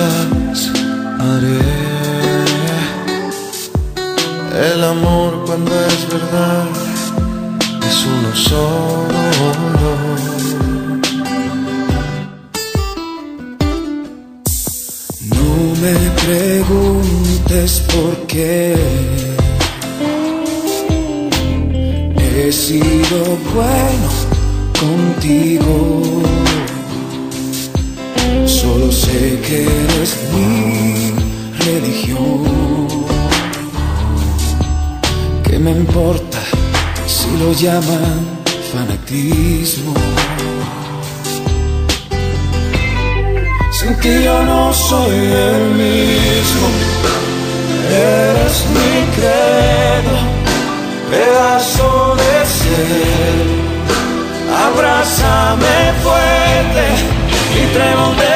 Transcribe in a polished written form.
cosas haré. El amor cuando es verdad es uno solo. No me preguntes por qué he sido bueno contigo. Solo sé que eres mi religión. ¿Qué me importa si lo llaman fanatismo? Sin ti yo no soy el mismo. Eres mi credo, pedazo de ser. Abrázame fuerte y trémame